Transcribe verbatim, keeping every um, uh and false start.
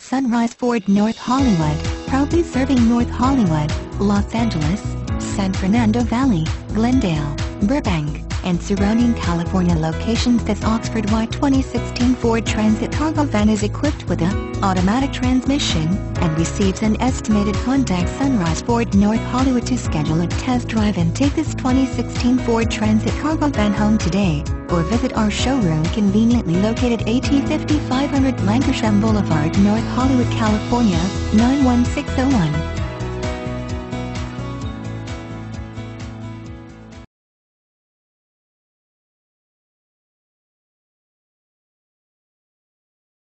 Sunrise Ford North Hollywood, proudly serving North Hollywood, Los Angeles, San Fernando Valley, Glendale, Burbank, and surrounding California locations. This Oxford Y twenty sixteen Ford Transit cargo van is equipped with a automatic transmission and receives an estimated. Contact Sunrise Ford North Hollywood to schedule a test drive and take this twenty sixteen Ford Transit cargo van home today, or visit our showroom conveniently located at fifty-five hundred Lankershim Boulevard, North Hollywood, California, nine one six zero one.